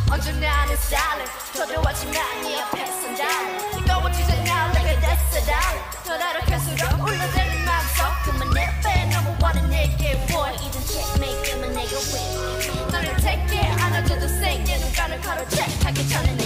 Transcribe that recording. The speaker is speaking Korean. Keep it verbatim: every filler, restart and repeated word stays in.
언제나 하는 스타일은 도도하지만 네 앞에선 달라 뜨거워지잖아 내가 됐어 달라 더 나락할수록 울려대는 마음속 그만 내빼 너무 원해 내게 boy 이젠 checkmate 때문에 내가 win 너를 take it 안아줘도 say 내 눈가를 가로채 하기 전에